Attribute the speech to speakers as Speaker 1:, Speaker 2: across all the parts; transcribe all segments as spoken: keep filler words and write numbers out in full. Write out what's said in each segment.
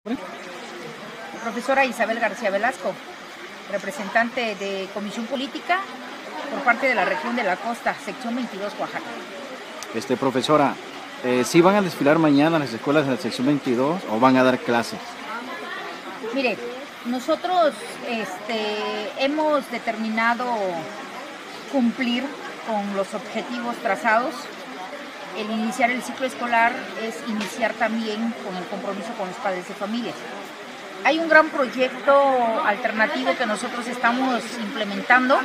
Speaker 1: Profesora Isabel García Velasco, representante de Comisión Política por parte de la región de la Costa, sección veintidós, Oaxaca.
Speaker 2: Este, profesora, eh, ¿sí van a desfilar mañana en las escuelas de la sección veintidós o van a dar clases?
Speaker 1: Mire, nosotros este, hemos determinado cumplir con los objetivos trazados. El iniciar el ciclo escolar es iniciar también con el compromiso con los padres de familia. Hay un gran proyecto alternativo que nosotros estamos implementando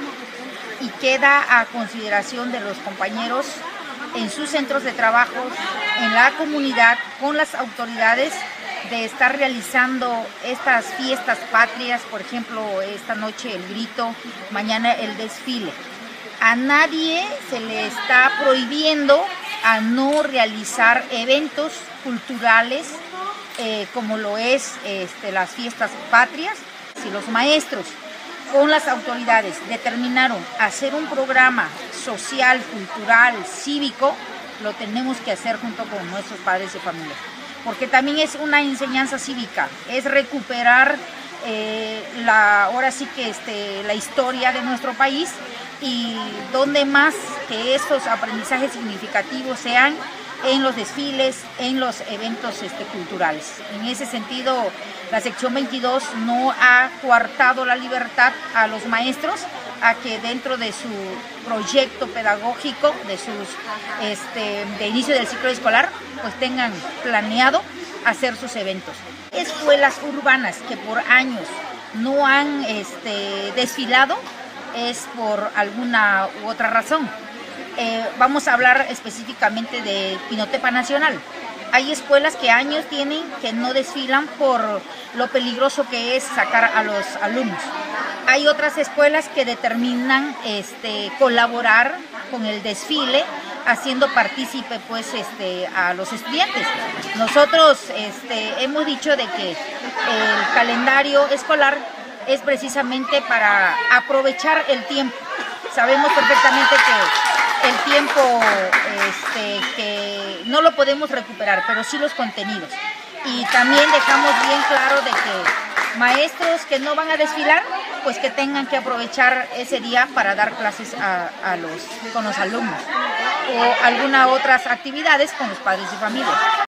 Speaker 1: y queda a consideración de los compañeros en sus centros de trabajo, en la comunidad, con las autoridades, de estar realizando estas fiestas patrias, por ejemplo, esta noche el grito, mañana el desfile. A nadie se le está prohibiendo a no realizar eventos culturales eh, como lo es este, las fiestas patrias. Si los maestros con las autoridades determinaron hacer un programa social, cultural, cívico, lo tenemos que hacer junto con nuestros padres de familia, porque también es una enseñanza cívica, es recuperar eh, la, ahora sí que este, la historia de nuestro país, y donde más que estos aprendizajes significativos sean en los desfiles, en los eventos este, culturales. En ese sentido, la sección veintidós no ha coartado la libertad a los maestros a que dentro de su proyecto pedagógico, de sus este, de inicio del ciclo escolar, pues tengan planeado hacer sus eventos. Escuelas urbanas que por años no han este, desfilado es por alguna u otra razón. Eh, vamos a hablar específicamente de Pinotepa Nacional. Hay escuelas que años tienen que no desfilan por lo peligroso que es sacar a los alumnos. Hay otras escuelas que determinan este, colaborar con el desfile, haciendo partícipe pues, este, a los estudiantes. Nosotros este, hemos dicho de que el calendario escolar es precisamente para aprovechar el tiempo. Sabemos perfectamente que el tiempo este, que no lo podemos recuperar, pero sí los contenidos. Y también dejamos bien claro de que maestros que no van a desfilar, pues que tengan que aprovechar ese día para dar clases a, a los, con los alumnos o algunas otras actividades con los padres de familia.